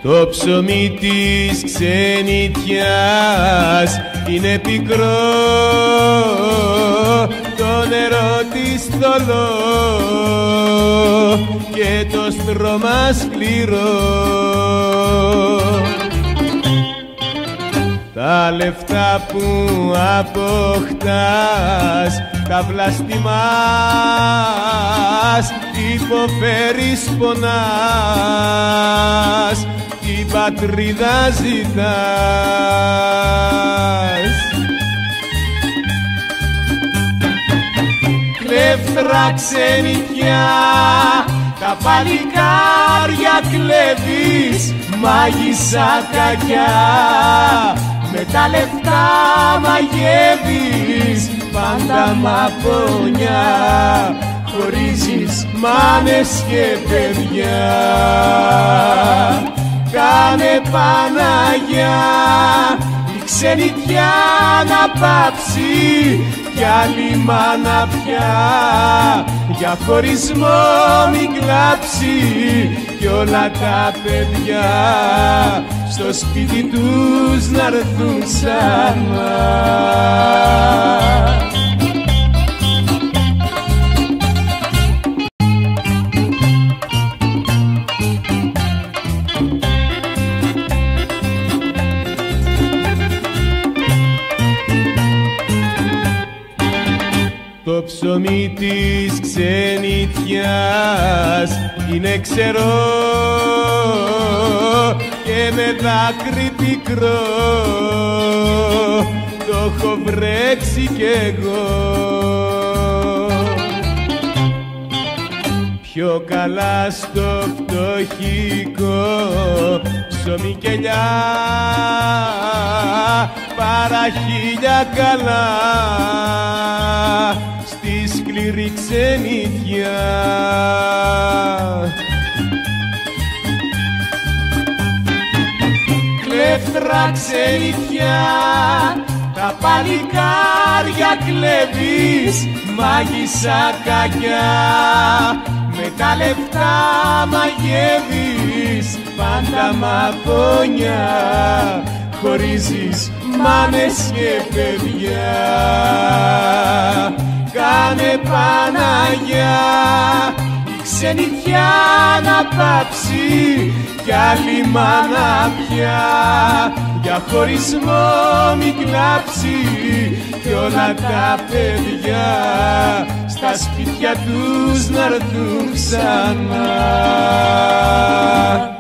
Το ψωμί της ξενιτιάς είναι πικρό, το νερό της θολό και το στρώμα σκληρό. Τα λεφτά που αποκτάς τα βλαστημάς, υποφέρεις, πονάς, την πατρίδα ζητάς. Κλέφτρα ξενιτιά, τα παλικάρια κλέβεις, μάγισσα κακιά, με τα λεφτά μαγεύεις, πάντα μαπονιά, χωρίζεις μάνες και παιδιά. Κάνε Παναγιά η ξενιτιά να πάψει, κι άλλη μάνα πια για χωρισμό μην κλάψει, κι όλα τα παιδιά στο σπίτι τους να έρθουν ξανά. Το ψωμί της ξενιτιάς είναι ξερό και με δάκρυ πικρό, το έχω βρέξει κι εγώ. Πιο καλά στο φτωχικό ψωμί και ελιά, παρά χίλια καλά στη σκληρή ξενιτιά. Κλέφτρα ξενιτιά, τα παλικάρια κλέβεις, μάγισσα κακιά, με τα λεφτά μαγεύεις, πάντα μαπονιά, χωρίζεις μάνες και παιδιά. Κάνε Παναγιά η ξενιτιά να πάψει, κι άλλη μάνα πια για χωρισμό μην κλάψει, κι όλα τα παιδιά στα σπίτια τους να έρθουν ξανά.